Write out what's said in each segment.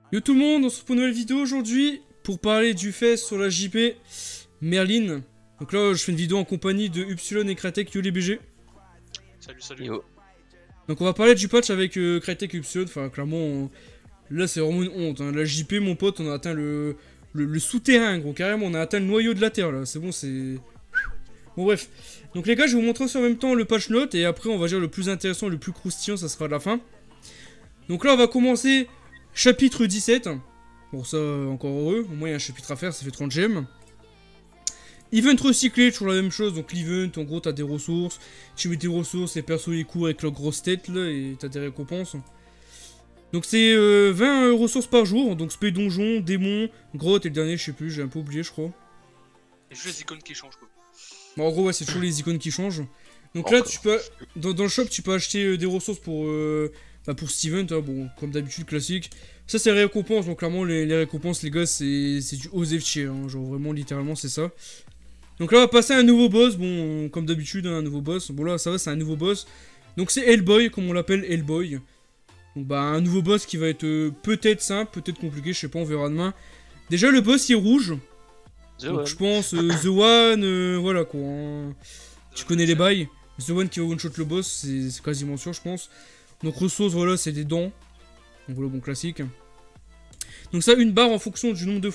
Yo tout le monde, on se retrouve pour une nouvelle vidéo aujourd'hui pour parler du fait sur la JP Merlin. Donc là, je fais une vidéo en compagnie de Upsilon et Crytek. Yo les BG. Salut, salut. Yo. Donc on va parler du patch avec Crytek et Upsilon. Enfin, clairement, là c'est vraiment une honte. Hein. La JP, mon pote, on a atteint le souterrain, gros. Carrément, on a atteint le noyau de la terre là. C'est bon, c'est. Bon, bref. Donc les gars, je vais vous montrer aussi en même temps le patch note. Et après, on va dire le plus intéressant, le plus croustillant, ça sera à la fin. Donc là, on va commencer. Chapitre 17. Bon, ça, encore heureux. Au moins, il y a un chapitre à faire, ça fait 30 gemmes. Event recyclé, toujours la même chose. Donc, l'event, en gros, t'as des ressources. Tu mets tes ressources, les persos ils courent avec leur grosse tête, là, et t'as des récompenses. Donc, c'est 20 ressources par jour. Donc, spé donjon, démon, grotte, et le dernier, je sais plus, j'ai un peu oublié, je crois. Et juste les icônes qui changent, quoi. Bon, en gros, ouais, c'est toujours les icônes qui changent. Donc, Encore. là, tu peux. Dans le shop, tu peux acheter des ressources pour Steven, hein, bon, comme d'habitude, classique. Ça, c'est les récompenses, donc clairement, les récompenses, les gars, c'est du osef tier, hein, genre vraiment, littéralement, c'est ça. Donc là, on va passer à un nouveau boss, bon, comme d'habitude, hein, un nouveau boss. Bon, là, ça va, c'est un nouveau boss. Donc, c'est Hellboy, comme on l'appelle, Hellboy. Donc, bah, un nouveau boss qui va être peut-être simple, peut-être compliqué, je sais pas, on verra demain. Déjà, le boss, il est rouge. Donc, je pense, The One, voilà, quoi. Hein. Tu connais les bails. The One qui va one-shot le boss, c'est quasiment sûr, je pense. Donc ressources, voilà, c'est des dents. Donc voilà, bon, classique. Donc ça, une barre en fonction du nombre de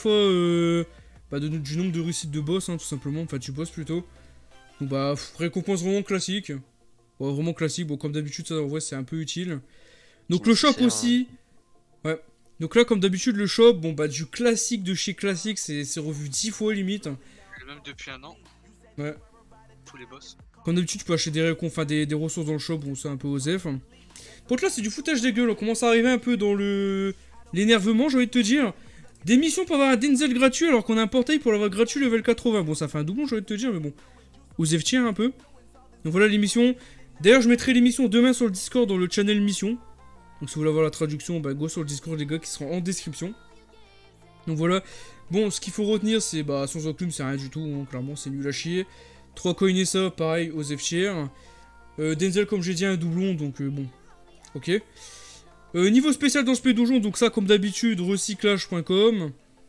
fois, du nombre de réussites de boss, hein, tout simplement. Enfin, tu bosses plutôt. Donc bah, récompense vraiment classique. Ouais, vraiment classique. Bon, comme d'habitude, ça, en vrai, c'est un peu utile. Donc le shop aussi. Ouais. Donc là, comme d'habitude, le shop, bon, bah, du classique de chez classique, c'est revu 10 fois limite. Le même depuis un an. Ouais. Tous les boss. Comme d'habitude, tu peux acheter des ressources dans le shop, bon, c'est un peu osef. Par contre là c'est du foutage des gueules, on commence à arriver un peu dans l'énervement, j'ai envie de te dire. Des missions pour avoir un Denzel gratuit alors qu'on a un portail pour l'avoir gratuit level 80. Bon ça fait un doublon j'ai envie de te dire mais bon. Osef tiens un peu. Donc voilà les missions. D'ailleurs je mettrai les missions demain sur le Discord dans le channel mission. Donc si vous voulez avoir la traduction, bah go sur le Discord les gars qui seront en description. Donc voilà. Bon ce qu'il faut retenir c'est bah sans enclume c'est rien du tout, hein, clairement c'est nul à chier. 3 coins et ça pareil Osef tiers. Denzel comme j'ai dit un doublon donc bon. Ok. Niveau spécial dans ce donjon, donc ça comme d'habitude, recyclage.com.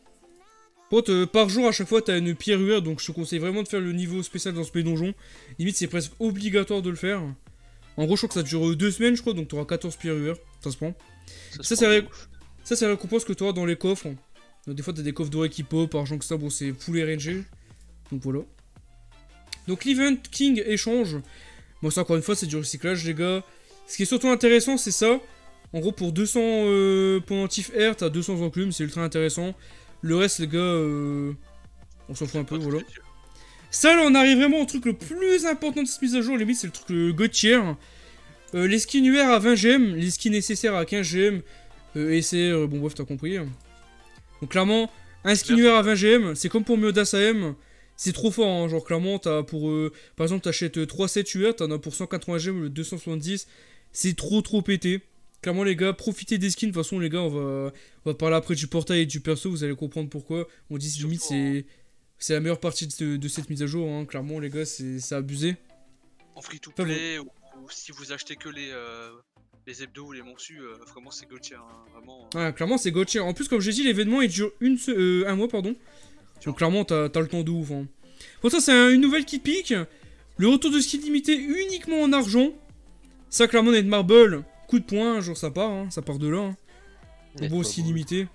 Par jour à chaque fois t'as une pierre UR, donc je te conseille vraiment de faire le niveau spécial dans ce donjon. Limite c'est presque obligatoire de le faire. En gros je crois que ça dure 2 semaines je crois, donc t'auras 14 pierres UR, ça se prend. Ça c'est la récompense que t'auras dans les coffres. Donc des fois t'as des coffres dorés qui pop, argent que ça, bon c'est full RNG. Donc voilà. Donc l'event King échange. Bon ça encore une fois c'est du recyclage les gars. Ce qui est surtout intéressant, c'est ça. En gros, pour 200 pendentifs R, t'as 200 enclumes, c'est ultra intéressant. Le reste, les gars, on s'en fout un peu, voilà. Ça, là, on arrive vraiment au truc le plus important de cette mise à jour, limite, c'est le truc God tier. Les skins UR à 20 gemmes, les skins nécessaires à 15 gemmes, SR, bon, bref, t'as compris. Donc, clairement, un skin UR à 20 gemmes, c'est comme pour Miodas AM. C'est trop fort, hein. Genre clairement, t'as pour... par exemple, t'achètes 3 sets UR, t'en as pour 180 gemmes, le 270. C'est trop pété. Clairement, les gars, profitez des skins. De toute façon, les gars, on va parler après du portail et du perso, vous allez comprendre pourquoi. On dit limite, c'est la meilleure partie de cette mise à jour, hein. Clairement, les gars, c'est abusé. En free-to-play, ou si vous achetez que les hebdos ou les mensus, vraiment c'est Gauthier, hein. Vraiment. Ouais, clairement, c'est Gauthier. En plus, comme j'ai dit, l'événement, il dure un mois, pardon. Donc clairement, t'as le temps de ouf. Hein. Pour ça, c'est une nouvelle qui pique. Le retour de skin limité uniquement en argent. Ça, clairement, Net Marble, coup de poing, genre ça part, hein, ça part de là. Hein. Un beau skin limité.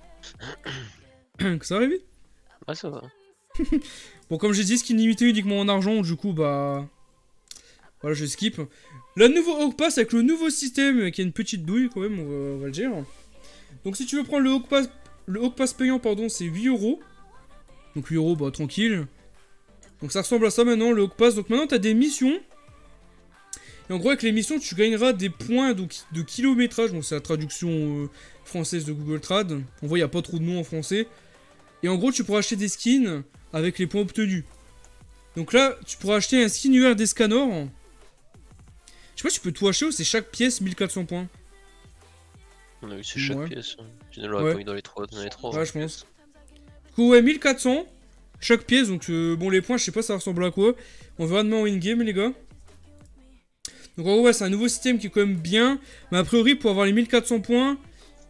Que ça arrive? Ouais, ça va. Bon, comme j'ai dit, skin limité uniquement en argent, du coup, bah... Voilà, je skip. Le nouveau Hawk Pass avec le nouveau système, qui a une petite douille quand même, on va le dire. Donc si tu veux prendre le Hawk Pass payant, pardon, c'est 8€. Donc 8€, bah tranquille. Donc ça ressemble à ça maintenant, le Hawk Pass. Donc maintenant, t'as des missions. Et en gros, avec les missions, tu gagneras des points de kilométrage. Bon, c'est la traduction française de Google Trad. On voit, il n'y a pas trop de noms en français. Et en gros, tu pourras acheter des skins avec les points obtenus. Donc là, tu pourras acheter un skin UR d'Escanor. Je sais pas si tu peux tout acheter ou c'est chaque pièce 1400 points. On a eu c'est chaque pièce. Tu ne l'aurais pas eu dans les 3. Ouais, je pense. Du coup, ouais, 1400 chaque pièce. Donc, bon, les points, je sais pas ça ressemble à quoi. On verra demain en in-game, les gars. Donc, en gros, ouais, c'est un nouveau système qui est quand même bien. Mais a priori, pour avoir les 1400 points,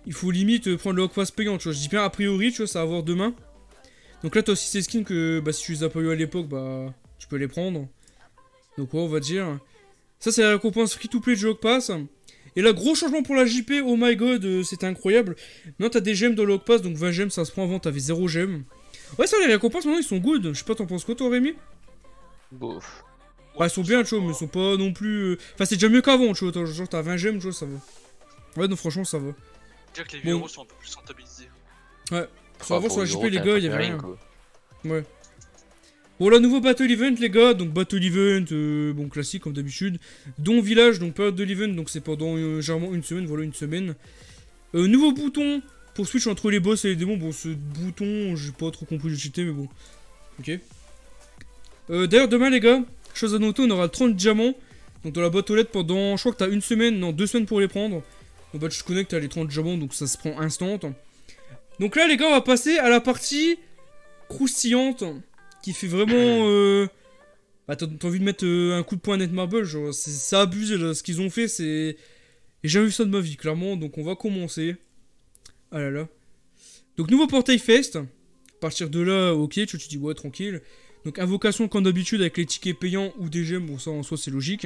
il faut limite prendre le Hawk Pass payant, tu vois. Je dis bien a priori, tu vois, ça va avoir demain. Donc là, t'as aussi ces skins que bah, si tu les as pas eu à l'époque, bah tu peux les prendre. Donc ouais, on va dire. Ça, c'est la récompense free-to-play du Hawk Pass. Et là, gros changement pour la JP, oh my god, c'était incroyable. Maintenant, t'as des gemmes dans le Hawk Pass, donc 20 gemmes, ça se prend avant, t'avais 0 gemmes. Ouais, ça, les récompenses, maintenant, ils sont good. Je sais pas, t'en penses quoi, toi, Rémi? Bof. Bah, ils sont bien, tu vois, mais ils sont pas non plus... Enfin, c'est déjà mieux qu'avant, tu vois. Genre, t'as 20 gemmes, tu vois, ça va. Ouais, non, franchement, ça va. Déjà que les 8 euros sont un peu plus rentabilisés. Ouais. Avant, sur la JP, les t'as gars, pas il y avait fait rien. quoi. Ouais. Bon, là, nouveau Battle Event, les gars. Donc, Battle Event, bon, classique, comme d'habitude. Don Village, donc période de l'event, donc c'est pendant généralement une semaine, voilà, une semaine. Nouveau bouton pour switch entre les boss et les démons. Bon, ce bouton, j'ai pas trop compris, j'ai cheaté, mais bon. Ok. D'ailleurs, demain, les gars, chose à noter, on aura 30 diamants. Donc, dans la boîte aux lettres pendant, je crois que t'as une semaine, non, 2 semaines pour les prendre. Donc, bah, tu te connectes à les 30 diamants, donc ça se prend instant. Donc là, les gars, on va passer à la partie croustillante. Qui fait vraiment... Bah, t'as envie de mettre un coup de poing à Netmarble, genre, c'est abusé, là, ce qu'ils ont fait, c'est... J'ai jamais vu ça de ma vie, clairement, donc on va commencer. Ah là là. Donc, nouveau portail Fest. À partir de là, ok, tu te dis, ouais, tranquille. Donc, invocation, comme d'habitude, avec les tickets payants ou des gemmes, bon, ça, en soi, c'est logique.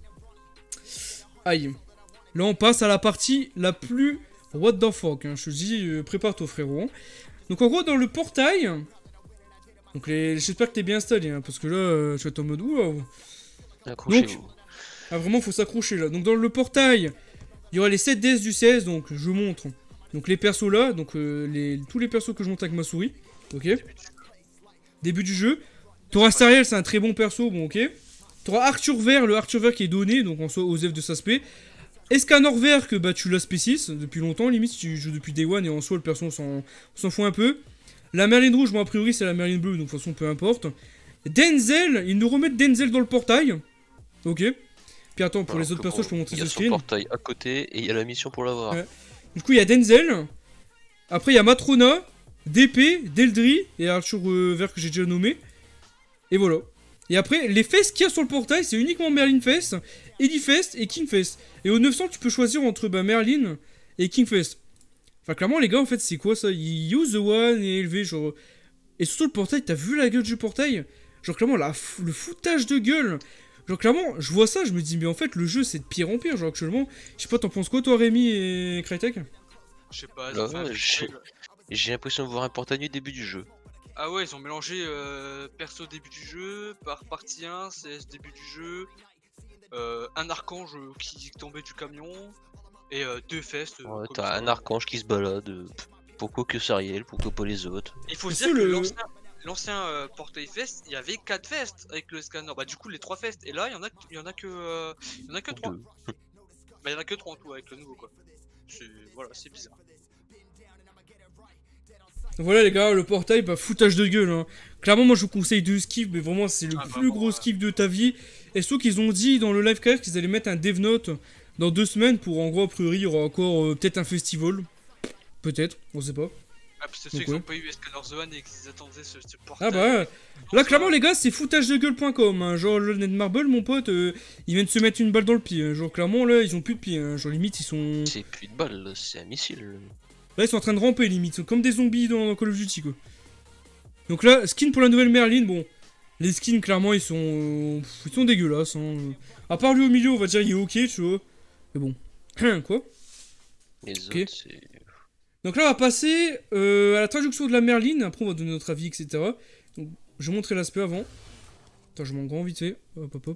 Aïe. Là, on passe à la partie la plus... What the fuck, hein, je te dis, prépare-toi, frérot. Donc, en gros, dans le portail... Donc j'espère que t'es bien installé, hein, parce que là, tu vas être en mode waouh. Donc, ah, vraiment, faut s'accrocher là. Donc dans le portail, il y aura les 7 DS du 16, donc je montre. Donc les persos là, donc tous les persos que je monte avec ma souris. Ok. Début du jeu. T'auras Stariel, c'est un très bon perso, bon ok. T'auras Arthur Vert, le Arthur Vert qui est donné, donc en soi aux F de sa spé. Escanor Vert que bah tu l'as spé 6 depuis longtemps, limite si tu joues depuis Day One et en soi le perso on s'en fout un peu. La Merlin rouge, bon a priori c'est la Merlin bleue, donc de toute façon peu importe. Denzel, ils nous remettent Denzel dans le portail. Ok. Puis attends, pour les autres persos, je peux montrer ce screen. Il y a son portail à côté et il y a la mission pour l'avoir. Ouais. Du coup, il y a Denzel. Après, il y a Matrona, DP, Deldry et Arthur Vert que j'ai déjà nommé. Et voilà. Et après, les fesses qu'il y a sur le portail, c'est uniquement Merlin Fest, Eddie Fest et King Fest. Et au 900, tu peux choisir entre Merlin et King Fest. Enfin, clairement, les gars, en fait, c'est quoi ça? Use the one et élevé, genre. Et surtout, le portail, t'as vu la gueule du portail? Genre, clairement, le foutage de gueule. Genre, clairement, je vois ça, je me dis, mais en fait, le jeu, c'est de pire en pire. Genre, actuellement, je sais pas, t'en penses quoi, toi, Rémi et Crytek? Je sais pas, j'ai l'impression de voir un portail du début du jeu. Ah ouais, ils ont mélangé perso début du jeu, par partie 1, CS début du jeu, un archange qui tombait du camion. Et 2 festes. Ouais, t'as un archange qui se balade. Pourquoi que Sariel, pourquoi pas les autres? Il faut se dire que l'ancien portail fest, il y avait 4 festes avec le scanner. Bah du coup les 3 festes. Et là il y en a que 3. Bah il y en a que 3 en tout avec le nouveau quoi. Voilà, c'est bizarre. Voilà les gars, le portail, bah foutage de gueule hein. Clairement moi je vous conseille de skip, mais vraiment c'est le plus gros skip de ta vie. Et surtout qu'ils ont dit dans le live KF qu'ils allaient mettre un dev note dans 2 semaines pour en gros a priori il y aura encore peut-être un festival. Peut-être, on sait pas. Ah puis c'est ceux qui ont pas eu Escanor The One et qu'ils attendaient ce portail. Ah bah là clairement les gars c'est foutagedegueule.com hein. Genre le Netmarble mon pote, ils viennent de se mettre une balle dans le pied hein. Genre clairement là ils ont plus de pied hein. Genre limite ils sont... C'est plus de balles, c'est un missile. Là ils sont en train de ramper limite, ils sont comme des zombies dans Call of Duty quoi. Donc là, skin pour la nouvelle Merlin, bon... Les skins clairement ils sont dégueulasses hein. À part lui au milieu on va dire il est ok tu vois. Mais bon, quoi? Les autres, c'est... Donc là, on va passer à la traduction de la Merlin. Après, on va donner notre avis, etc. Donc, je vais montrer l'aspect avant. Attends, je m'en grand vite fait. Hop, hop, hop.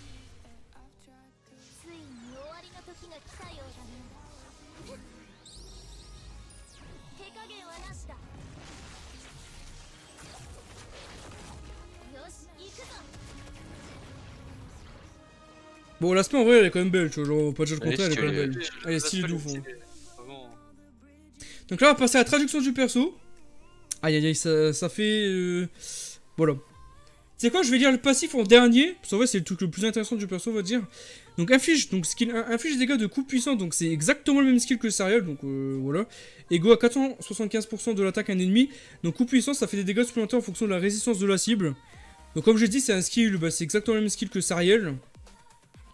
Bon, l'aspect en vrai, elle est quand même belle, tu vois. Genre, pas déjà le contraire, elle est quand même belle. Elle est stylée de ouf. Hein. Donc là, on va passer à la traduction du perso. Aïe aïe aïe, ça fait... Voilà. C'est quoi, je vais lire le passif en dernier. Parce qu'en vrai, c'est le truc le plus intéressant du perso, on va dire. Donc inflige, donc skill 1, inflige des dégâts de coup puissant. Donc c'est exactement le même skill que Sariel. Donc voilà. Ego à 475% de l'attaque à un ennemi. Donc coup puissant, ça fait des dégâts supplémentaires en fonction de la résistance de la cible. Donc comme j'ai dit, c'est un skill, bah, c'est exactement le même skill que Sariel.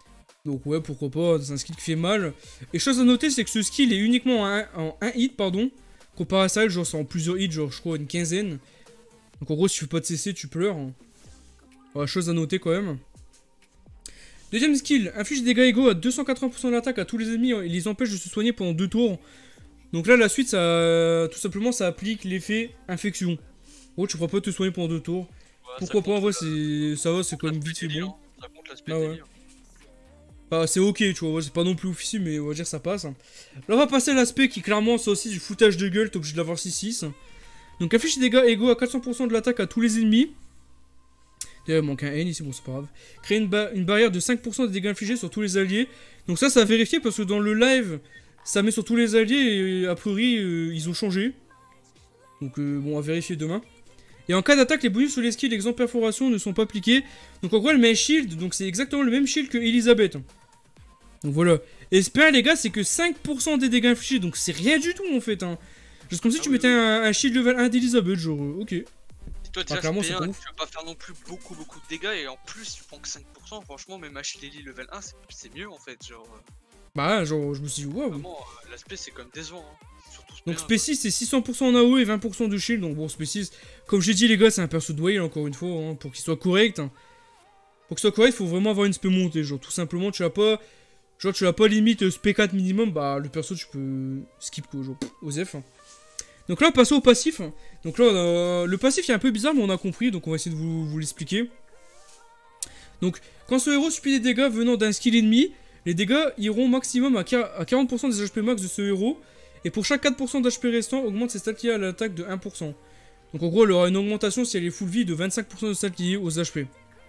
Donc ouais, pourquoi pas, c'est un skill qui fait mal. Et chose à noter, c'est que ce skill est uniquement en un hit, pardon. Comparé à ça, genre c'est en plusieurs hits, genre je crois une quinzaine. Donc en gros, si tu fais pas de CC, tu pleures. Voilà, chose à noter quand même. Deuxième skill, inflige des dégâts égaux à 280% de l'attaque à tous les ennemis et les empêche de se soigner pendant 2 tours. Donc là, la suite, ça, tout simplement, ça applique l'effet infection. En gros, tu pourras pas te soigner pendant 2 tours. Ouais, Pourquoi pas, en vrai, ça va, c'est quand même l'aspect vite fait délire, bon. hein. Ça compte l'aspect Ah ouais. délire. Bah, c'est ok, tu vois, c'est pas non plus officiel, mais on va dire ça passe. Là, on va passer à l'aspect qui, clairement, c'est aussi du foutage de gueule, t'es obligé de l'avoir 6-6. Donc, affiche des dégâts égaux à 400% de l'attaque à tous les ennemis. D'ailleurs, il manque un N ici, bon, c'est pas grave. Créer une barrière de 5% des dégâts infligés sur tous les alliés. Donc, ça à vérifier parce que dans le live, ça met sur tous les alliés et a priori, ils ont changé. Donc, bon, à vérifier demain. Et en cas d'attaque, les bonus sur les skills exemple perforation ne sont pas appliqués. Donc en gros, elle met un shield, donc c'est exactement le même shield que Elisabeth. Donc voilà. Et ce les gars, c'est que 5% des dégâts infligés, donc c'est rien du tout en fait. Hein. Juste comme si tu mettais un shield level 1 d'Elisabeth, genre, ok. Et toi, déjà, clairement, c'est c'est pas P1, ouf. tu vas pas faire non plus beaucoup de dégâts, et en plus, tu prends que 5%. Franchement, même Achille level 1, c'est mieux en fait. Genre, Bah, genre, je me suis dit, waouh. vraiment, l'aspect c'est quand même décevant. Hein. Surtout Donc P1, Spé6 c'est 600% en AOE et 20% de shield. Donc bon, Spé6, comme j'ai dit les gars, c'est un perso de Whale encore une fois, hein, pour qu'il soit correct. Hein. Pour qu'il soit correct, il faut vraiment avoir une spé montée. Genre tout simplement, tu l'as pas. Genre tu l'as pas limite spé 4 minimum, bah le perso tu peux skip quoi, genre Osef. Hein. Donc là, passons au passif. Donc là, le passif il est un peu bizarre, mais on a compris, donc on va essayer de vous l'expliquer. Donc, quand ce héros subit des dégâts venant d'un skill ennemi, les dégâts iront maximum à 40% des HP max de ce héros. Et pour chaque 4% d'HP restant, augmente ses stats liés à l'attaque de 1%. Donc en gros, elle aura une augmentation si elle est full vie de 25% de stats liés aux HP.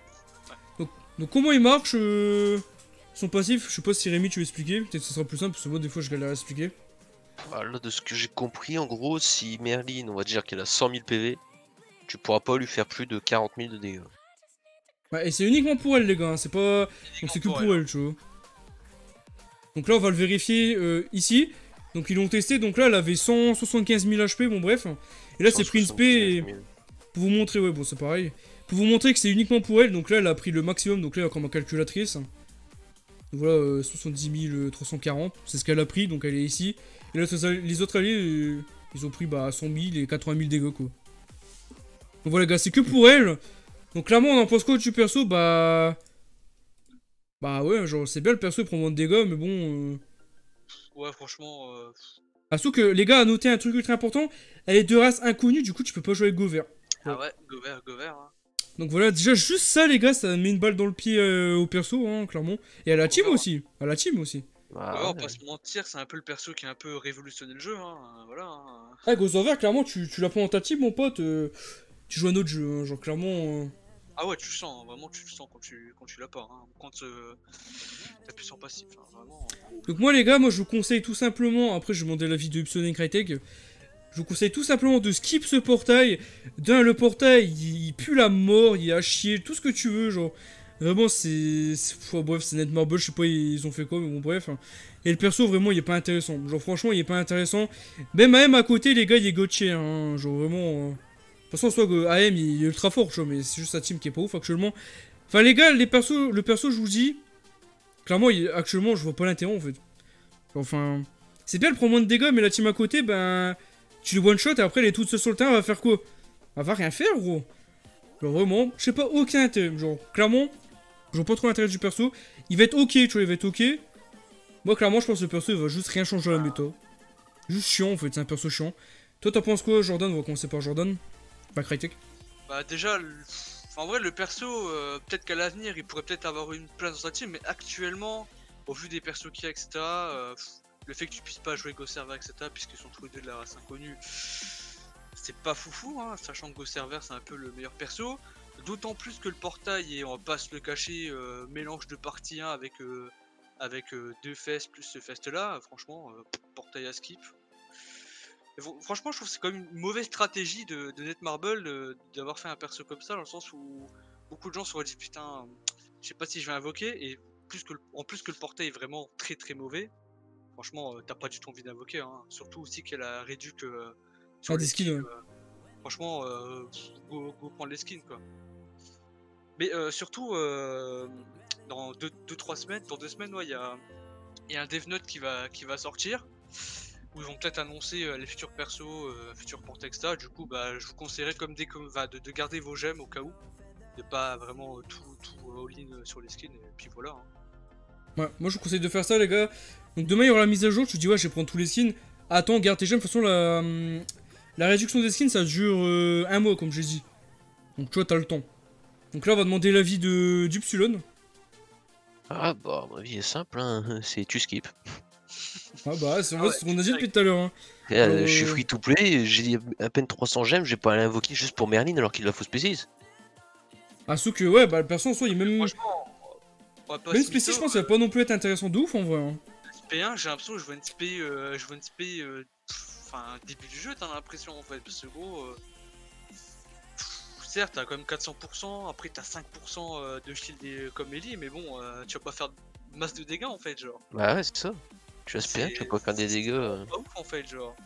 Donc comment il marche son passif? Je sais pas si Rémi tu veux expliquer, peut-être que ce sera plus simple parce que moi des fois je galère à expliquer. Voilà, de ce que j'ai compris, en gros, si Merlin, on va dire qu'elle a 100 000 PV, tu pourras pas lui faire plus de 40 000 de dégâts. Ouais, et c'est uniquement pour elle les gars, hein, c'est pas... Donc c'est que pour elle, tu vois. Donc là on va le vérifier ici. Donc ils l'ont testé, donc là elle avait 175 000 HP, bon bref. Et là c'est pris une spé, 175 000. pour vous montrer, ouais bon c'est pareil. Pour vous montrer que c'est uniquement pour elle, donc là elle a pris le maximum, donc là comme ma calculatrice. Donc voilà, 70 340, c'est ce qu'elle a pris, donc elle est ici. Et là les autres alliés, ils ont pris bah 100 000 et 80 000 dégâts quoi. Donc voilà les gars, c'est que pour elle. Donc clairement on en pense quoi du perso, bah... Bah ouais, genre c'est bien le perso, il prend moins de dégâts, mais bon... Ouais, franchement. Ah, sauf que les gars, à noter un truc ultra important, elle est de race inconnue, du coup tu peux pas jouer avec Gover. Ah ouais, Gover. Hein. Donc voilà, déjà juste ça les gars, ça met une balle dans le pied au perso, hein, clairement. Et à la team aussi, à la team aussi. Bah, Ouais, on va ouais. pas se mentir, c'est un peu le perso qui a un peu révolutionné le jeu. Hein. Voilà. Hein. Ah, Gover, clairement, tu la prends dans ta team mon pote, tu joues à un autre jeu, hein, genre clairement... Ah ouais, tu le sens, hein, vraiment tu le sens quand tu l'as pas. Hein. Quand t'appuies sur passif, hein, vraiment. Donc moi les gars, moi je vous conseille tout simplement, après je vais demander l'avis de Ipson et Crytek, je vous conseille tout simplement de skip ce portail. D'un, le portail, il pue la mort, il a chier, tout ce que tu veux, genre. Vraiment, bref, c'est Netmarble, je sais pas, ils ont fait quoi, mais bon, bref. Et le perso, vraiment, il est pas intéressant. Genre, franchement, il est pas intéressant. Même à côté, les gars, il est gotché, hein. Genre, vraiment... De toute façon, soit que AM, il est ultra fort, tu vois, mais c'est juste sa team qui est pas ouf, actuellement. Enfin, les gars, le perso, je vous dis... Clairement, actuellement, je vois pas l'intérêt, en fait. Enfin... C'est bien, elle prend moins de dégâts, mais la team à côté, ben... Tu le one-shot et après, elle est toute seule sur le terrain, elle va faire quoi? Elle va rien faire, gros. Genre, vraiment, je sais pas, aucun intérêt. Genre, clairement, je vois pas trop l'intérêt du perso. Il va être ok, tu vois, il va être ok. Moi, clairement, je pense que le perso, il va juste rien changer à la méta. Juste chiant, en fait, c'est un perso chiant. Toi, t'en penses quoi, Jordan? On va commencer par Jordan. Pas Crytek. Bah déjà, en vrai le perso, peut-être qu'à l'avenir il pourrait peut-être avoir une place dans sa team, mais actuellement, au vu des persos qu'il y a, etc., le fait que tu puisses pas jouer Go Server, etc., puisqu'ils sont tous les deux de la race inconnue, c'est pas foufou, hein, sachant que Go Server c'est un peu le meilleur perso. D'autant plus que le portail, et on va pas se le cacher, mélange de partie 1 avec, deux fesses plus ce fest là, franchement, portail à skip. Franchement, je trouve que c'est quand même une mauvaise stratégie de Netmarble d'avoir fait un perso comme ça, dans le sens où beaucoup de gens se sont dit putain, je sais pas si je vais invoquer, et en plus que le portail est vraiment très très mauvais, franchement, t'as pas du tout envie d'invoquer, hein. Surtout aussi qu'elle a réduit que sur Ah, les des skins, ouais. franchement, go prendre les skins quoi. Mais surtout, dans 2-3 semaines, dans 2 semaines, ouais, il y a un dev note qui va sortir, où ils vont peut-être annoncer les futurs persos, futurs Portexta. Du coup, bah, je vous conseillerais de garder vos gemmes au cas où, de pas vraiment tout all-in sur les skins, et puis voilà. Hein. Ouais, moi je vous conseille de faire ça les gars. Donc demain il y aura la mise à jour, tu te dis ouais je vais prendre tous les skins. Attends, garde tes gemmes, de toute façon la réduction des skins ça dure 1 mois comme j'ai dit. Donc tu vois t'as le temps. Donc là on va demander l'avis de d'Upsilon. Ah bah, mon avis est simple, hein. C'est tu skip. Ah bah c'est Ah ouais, ce qu'on a dit depuis tout à l'heure. Hein. Et, je suis free to play, j'ai à peine 300 gemmes, j'ai pas à l'invoquer juste pour Merlin alors qu'il la faut spécice. Ah sauf que ouais bah le perso en soi il est même... Franchement, on va pas Même se spécifique je mytho, pense que ça va pas non plus être intéressant de ouf en vrai. Hein. SP1, j'ai l'impression que je vois une SP, enfin début du jeu, t'as l'impression en fait, parce que gros, certes t'as quand même 400%, après t'as 5% de shield comme Ellie, mais bon, tu vas pas faire masse de dégâts en fait, genre. Bah ouais, c'est ça. Tu aspires, tu vas pas faire des dégâts. Pas ouf en fait, genre.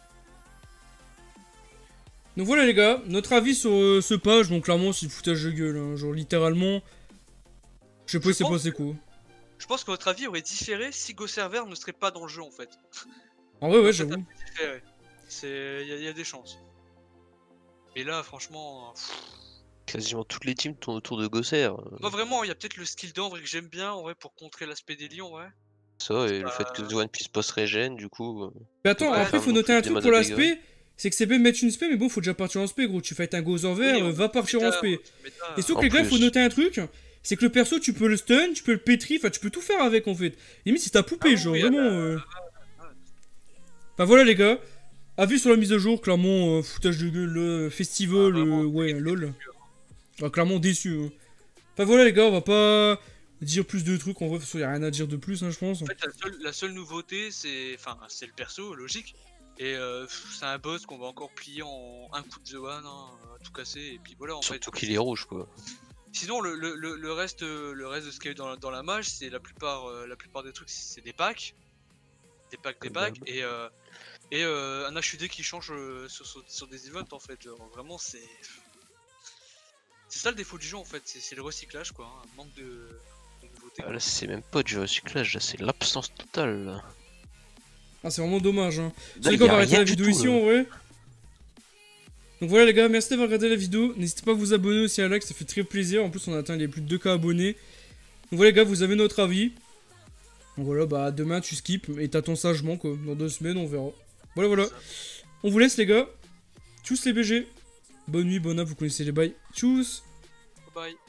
Donc voilà les gars, notre avis sur ce page, donc clairement c'est du foutage de gueule, hein. Genre littéralement... Je sais pas Je il s'est pense passé quoi. Je pense que votre avis aurait différé si Go Server ne serait pas dans le jeu en fait. En vrai ouais Peut-être j'avoue. un peu différé. Il y a des chances. Et là, franchement, Quasiment toutes les teams tournent autour de Gosser. moi vraiment, il y a peut-être le skill d'Ambre que j'aime bien en vrai pour contrer l'aspect des lions, ouais. Ça, et le Bah, fait que Zoan puisse pas se régène, du coup. Mais attends, Ouais, après faire faut non noter plus un des truc modes pour de dégâts. l'aspect, c'est que c'est bien de mettre une spé, mais bon faut déjà partir en spé gros, tu fights un Gozer, oui, va partir en spé. Et sauf En que les gars, faut plus. noter un truc, c'est que le perso tu peux le stun, tu peux le pétri, enfin tu peux tout faire avec en fait. Limite c'est ta poupée Ah genre, oui, vraiment... ouais. Enfin voilà les gars, avis sur la mise à jour, clairement foutage de gueule, festival, vraiment, ouais lol. Ah, clairement déçu. Hein. Enfin voilà les gars, on va pas dire plus de trucs, en vrai il y a rien à dire de plus hein, je pense. En fait, la seule nouveauté, c'est le perso, logique. Et c'est un boss qu'on va encore plier en un coup de The One, hein, tout casser, et puis voilà en fait. Surtout qu'il est rouge, quoi. Sinon, le reste de ce qu'il y a eu dans la mage, c'est la plupart des trucs, c'est des packs. Des packs, et un HUD qui change sur des events en fait. Genre, vraiment, c'est ça le défaut du jeu en fait, c'est le recyclage quoi, hein, un manque de nouveautés. Ah, là, c'est même pas du recyclage, là, c'est l'absence totale. Là. Ah c'est vraiment dommage hein. Là, Les y gars, a on va arrêter rien la du vidéo tout, ici là. en vrai. Donc voilà les gars, merci d'avoir regardé la vidéo. N'hésitez pas à vous abonner aussi à like, ça fait très plaisir. En plus on a atteint les plus de 2K abonnés. Donc voilà les gars, vous avez notre avis. Donc voilà, bah demain tu skips et t'attends sagement quoi. Dans 2 semaines on verra. Voilà. On vous laisse les gars. Tchuss les BG. Bonne nuit, bonne app, vous connaissez les bails. Tchuss. Bye.